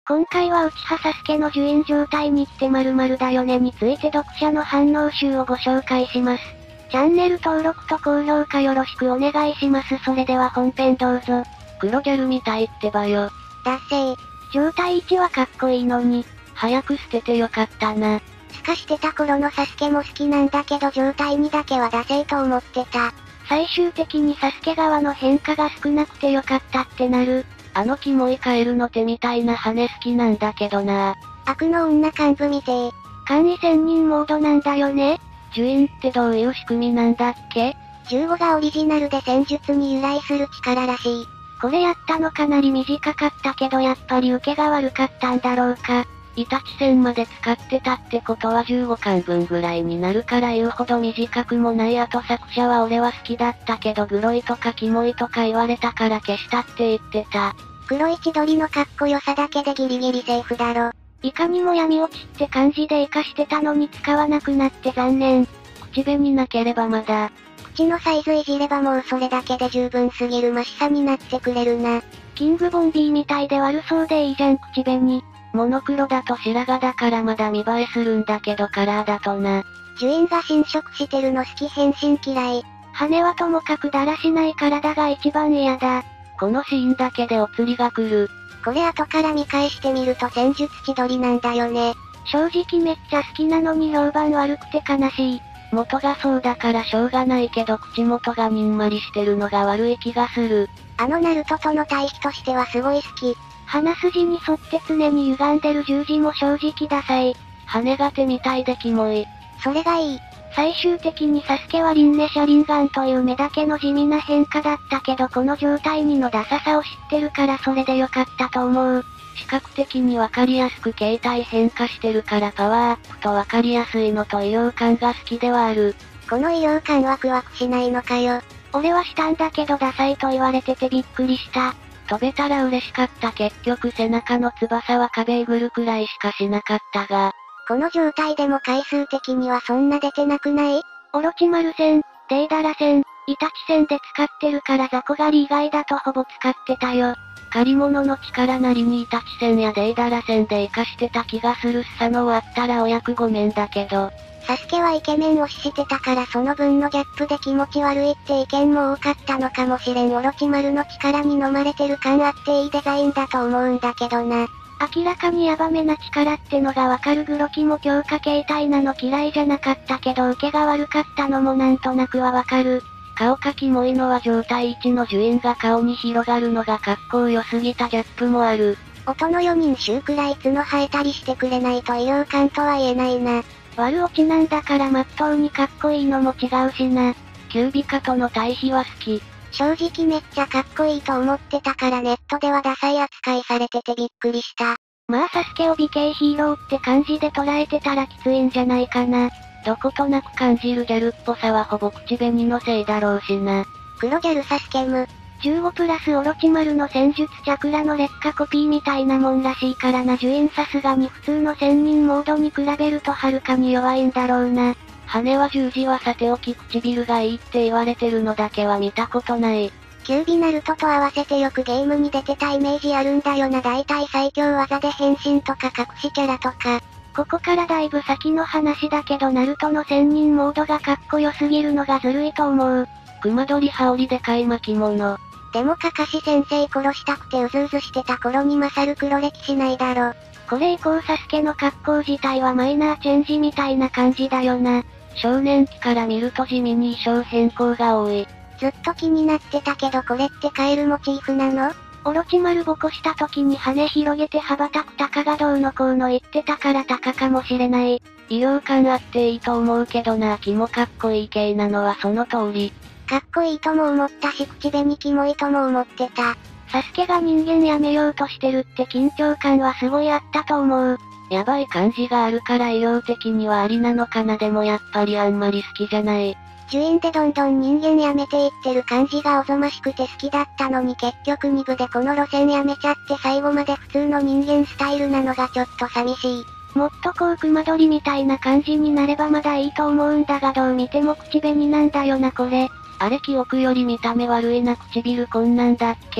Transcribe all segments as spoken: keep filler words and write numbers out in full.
今回は内葉サスケの受印状態にって〇〇だよねについて読者の反応集をご紹介します。チャンネル登録と高評価よろしくお願いします。それでは本編どうぞ。 黒ギャルみたいってばよ。 だっせー。状態いちはかっこいいのに。 早く捨ててよかったな。 すかしてた頃のサスケも好きなんだけど状態にだけはダセーと思ってた。最終的にサスケ側の変化が少なくてよかったってなる。 あのキモいカエルの手みたいな羽好きなんだけどな。 悪の女幹部みてー。簡易専任モードなんだよね。 受印ってどういう仕組みなんだっけ？ じゅうごがオリジナルで戦術に由来する力らしい。これやったのかなり短かったけどやっぱり受けが悪かったんだろうか。 イタチ戦まで使ってたってことはじゅうごかんぶんぐらいになるから言うほど短くもない。あと作者は俺は好きだったけどグロいとかキモいとか言われたから消したって言ってた。 黒い千鳥のかっこよさだけでギリギリセーフだろ。いかにも闇落ちって感じで活かしてたのに使わなくなって残念。 口紅なければまだ。 口のサイズいじればもうそれだけで十分すぎる真しさになってくれるな。キングボンビーみたいで悪そうでいいじゃん口紅。 モノクロだと白髪だからまだ見栄えするんだけどカラーだとな。 受印が侵食してるの好き変身嫌い。羽はともかくだらしない体が一番嫌だ。 このシーンだけでお釣りが来る。 これ後から見返してみると戦術千鳥なんだよね。正直めっちゃ好きなのに評判悪くて悲しい。 元がそうだからしょうがないけど口元がにんまりしてるのが悪い気がする。 あのナルトとの対比としてはすごい好き。鼻筋に沿って常に歪んでる十字も正直ダサい。 羽が手みたいでキモい。 それがいい。最終的にサスケはリンネシャリンガンという目だけの地味な変化だったけどこの状態にのダサさを知ってるからそれでよかったと思う。 視覚的にわかりやすく形態変化してるからパワーアップとわかりやすいのと異様感が好きではある。 この異様感ワクワクしないのかよ。俺はしたんだけどダサいと言われててびっくりした。 飛べたら嬉しかった。結局背中の翼は壁えぐるくらいしかしなかったが。 この状態でも回数的にはそんな出てなくない？オロチマル戦、デイダラ戦、イタチ戦で使ってるから雑魚狩り以外だとほぼ使ってたよ。 借り物の力なりにイタチ戦やデイダラ戦で活かしてた気がする。スサノ終わったらお役御免だけど。 サスケはイケメン推ししてたからその分のギャップで気持ち悪いって意見も多かったのかもしれん。オロチマルの力に飲まれてる感あっていいデザインだと思うんだけどな。明らかにヤバめな力ってのがわかる。グロキも強化形態なの嫌いじゃなかったけど受けが悪かったのもなんとなくはわかる。 顔かキモいのは状態いちの受印が顔に広がるのが格好良すぎたギャップもある。 音のよにん衆くらい角生えたりしてくれないと異様感とは言えないな。悪落ちなんだからまっとうにかっこいいのも違うしな。 キュービカとの対比は好き。 正直めっちゃかっこいいと思ってたからネットではダサい扱いされててびっくりした。まあサスケを美形ヒーローって感じで捉えてたらきついんじゃないかな。 どことなく感じるギャルっぽさはほぼ口紅のせいだろうしな。 黒ギャルサスケム。じゅうごプラスオロチマルの戦術チャクラの劣化コピーみたいなもんらしいからな。受印さすがに普通の専任モードに比べるとはるかに弱いんだろうな。 羽は十字はさておき唇がいいって言われてるのだけは見たことない。 キュービナルトと合わせてよくゲームに出てたイメージあるんだよな。だいたい最強技で変身とか隠しキャラとか。ここからだいぶ先の話だけどナルトの専任モードがかっこよすぎるのがずるいと思う。 熊取羽織でかい巻物。 でもかかし先生殺したくてうずうずしてた頃に勝る黒歴史ないだろ。これ以降サスケの格好自体はマイナーチェンジみたいな感じだよな。 少年期から見ると地味に衣装変更が多い。 ずっと気になってたけどこれってカエルモチーフなの？オロチマルボコした時に羽広げて羽ばたくタカがどうのこうの言ってたからタカかもしれない。 異様感あっていいと思うけどな。キモかっこいい系なのはその通り。 かっこいいとも思ったし口紅キモいとも思ってた。サスケが人間やめようとしてるって緊張感はすごいあったと思う。 やばい感じがあるから医療的にはありなのかな。でもやっぱりあんまり好きじゃない。 受印でどんどん人間やめていってる感じがおぞましくて好きだったのに結局に部でこの路線やめちゃって最後まで普通の人間スタイルなのがちょっと寂しい。もっとこう熊取りみたいな感じになればまだいいと思うんだがどう見ても口紅なんだよなこれ。 あれ記憶より見た目悪いな。唇こんなんだっけ？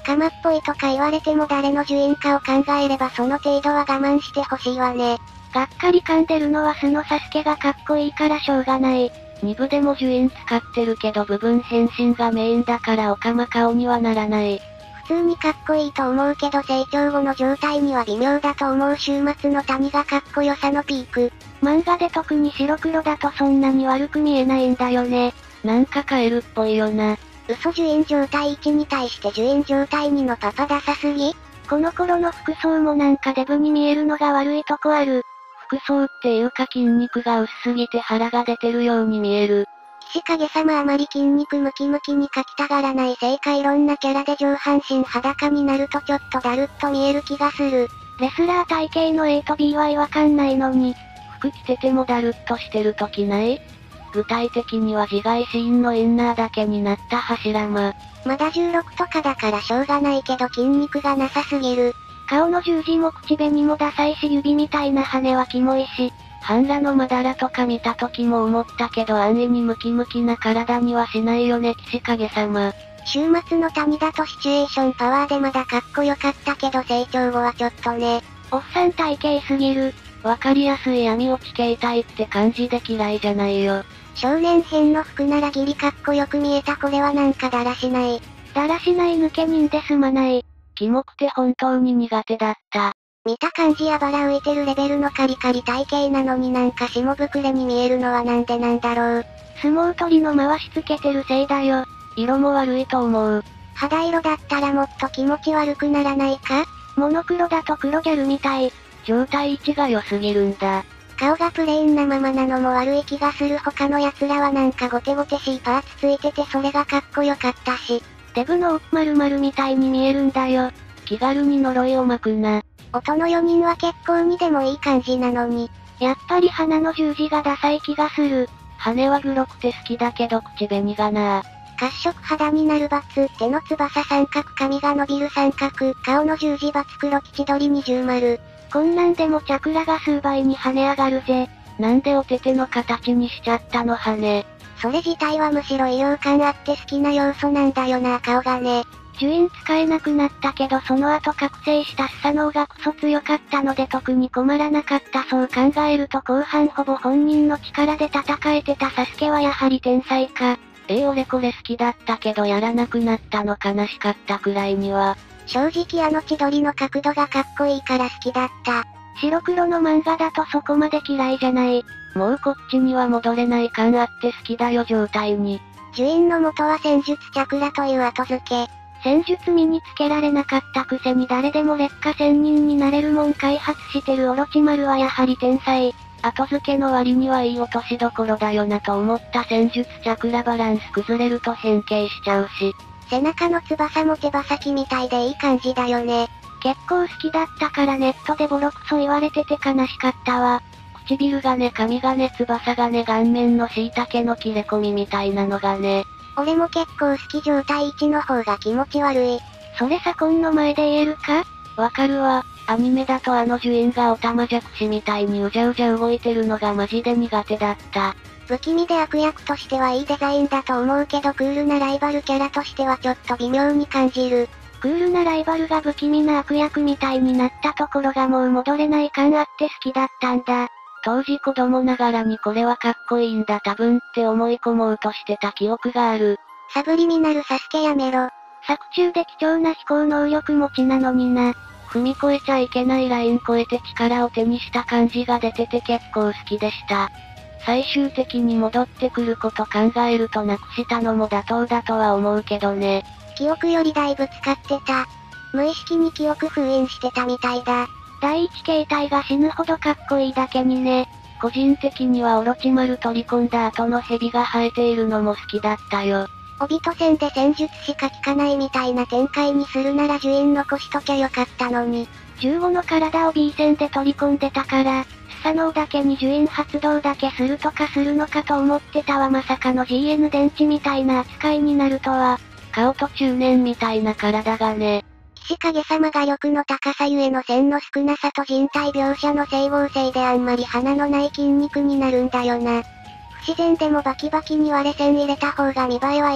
カマっぽいとか言われても誰の樹印かを考えればその程度は我慢してほしいわね。 がっかり噛んでるのは素のサスケがかっこいいからしょうがない。に部でも樹印使ってるけど部分変身がメインだからオカマ顔にはならない。 普通にかっこいいと思うけど成長後の状態には微妙だと思う。終末の谷がかっこよさのピーク。 漫画で特に白黒だとそんなに悪く見えないんだよね。なんかカエルっぽいよな。 嘘樹印状態いちに対して樹印状態にのパパダサすぎ？ この頃の服装もなんかデブに見えるのが悪いとこある。服装っていうか筋肉が薄すぎて腹が出てるように見える。 岸影様あまり筋肉ムキムキに描きたがらないせいかいろんなキャラで上半身裸になるとちょっとだるっと見える気がする。 レスラー体型の A と B は違和感ないのに、服着ててもだるっとしてる時ない？具体的には自外シーンのインナーだけになった柱間。 まだじゅうろくとかだからしょうがないけど筋肉がなさすぎる。 顔の十字も口紅もダサいし指みたいな羽はキモいし、半裸のまだらとか見た時も思ったけど安易にムキムキな体にはしないよね岸影様。 終末の谷だとシチュエーションパワーでまだかっこよかったけど成長後はちょっとね。 おっさん体型すぎる。わかりやすい闇落ち形態って感じで嫌いじゃないよ。 少年編の服ならギリかっこよく見えた。これはなんかだらしない。 だらしない抜け人で済まない。キモくて本当に苦手だった。 見た感じやバラ浮いてるレベルのカリカリ体型なのになんか下膨れに見えるのはなんでなんだろう。 相撲取りの回しつけてるせいだよ。色も悪いと思う。 肌色だったらもっと気持ち悪くならないか？ モノクロだと黒ギャルみたい。状態位置が良すぎるんだ。 顔がプレーンなままなのも悪い気がする。他の奴らはなんかゴテゴテしいパーツついててそれがかっこよかったし。 デブの〇〇みたいに見えるんだよ。気軽に呪いをまくな。 音のよにんは結構にでもいい感じなのに。 やっぱり鼻の十字がダサい気がする。羽は黒くて好きだけど口紅がな。 褐色肌になるバツ、手の翼三角髪が伸びる三角、顔の十字バツ黒吉鳥二重丸。 こんなんでもチャクラが数倍に跳ね上がるぜ。なんでお手手の形にしちゃったの羽。 それ自体はむしろ医療感あって好きな要素なんだよな顔がね。 樹印使えなくなったけどその後覚醒したスサノオがクソ強かったので特に困らなかった。そう考えると後半ほぼ本人の力で戦えてたサスケはやはり天才か。ええ俺これ好きだったけどやらなくなったの悲しかったくらいには。 正直あの千鳥の角度がかっこいいから好きだった。 白黒の漫画だとそこまで嫌いじゃない。もうこっちには戻れない感あって好きだよ状態に。 樹印の元は戦術チャクラという後付け。 戦術身につけられなかったくせに誰でも劣化仙人になれるもん開発してるオロチマルはやはり天才。後付けの割にはいい落としどころだよなと思った戦術チャクラバランス崩れると変形しちゃうし。 背中の翼も手羽先みたいでいい感じだよね。 結構好きだったからネットでボロクソ言われてて悲しかったわ。唇がね髪がね翼がね顔面の椎茸の切れ込みみたいなのがね。 俺も結構好き状態いちの方が気持ち悪い。 それ左近の前で言えるか？わかるわ。アニメだとあの樹印がオタマジャクシみたいにうじゃうじゃ動いてるのがマジで苦手だった。 不気味で悪役としてはいいデザインだと思うけどクールなライバルキャラとしてはちょっと微妙に感じる。 クールなライバルが不気味な悪役みたいになったところがもう戻れない感あって好きだったんだ。当時子供ながらにこれはかっこいいんだ多分って思い込もうとしてた記憶がある。 サブリミナルサスケやめろ。 作中で貴重な飛行能力持ちなのにな。踏み越えちゃいけないライン越えて力を手にした感じが出てて結構好きでした。最終的に戻ってくること考えるとなくしたのも妥当だとは思うけどね。 記憶よりだいぶ使ってた。無意識に記憶封印してたみたいだ。 第一形態が死ぬほどかっこいいだけにね。個人的にはオロチマル取り込んだ後の蛇が生えているのも好きだったよ。 帯と線で戦術しか効かないみたいな展開にするなら樹印残しときゃよかったのに。 じゅうごの体を B 線で取り込んでたから、スサノオだけに樹印発動だけするとかするのかと思ってたわ。まさかの ジーエヌ 電池みたいな扱いになるとは。顔と中年みたいな体がね。 岸影様が力の高さゆえの線の少なさと人体描写の整合性であんまり鼻のない筋肉になるんだよな。不自然でもバキバキに割れ線入れた方が見栄えはいい。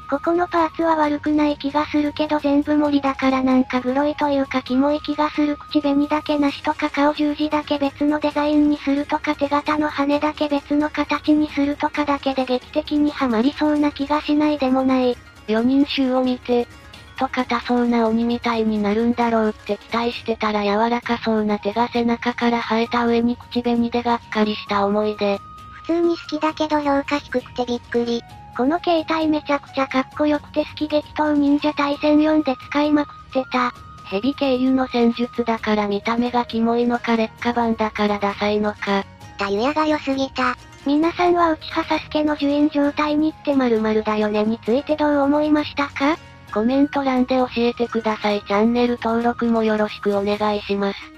ここのパーツは悪くない気がするけど全部森だからなんかグロいというかキモい気がする。口紅だけなしとか顔十字だけ別のデザインにするとか手形の羽だけ別の形にするとかだけで劇的にはまりそうな気がしないでもない。 よにん衆を見て、きっと硬そうな鬼みたいになるんだろうって期待してたら柔らかそうな手が背中から生えた上に口紅でがっかりした思い出。 普通に好きだけど評価低くてびっくり。この携帯めちゃくちゃかっこよくて好き。激闘忍者対戦よんで使いまくってた。 蛇経由の戦術だから見た目がキモいのか劣化版だからダサいのか。 たゆやが良すぎた。皆さんは内葉サスケの受印状態にって〇〇だよねについてどう思いましたか？ コメント欄で教えてください。チャンネル登録もよろしくお願いします。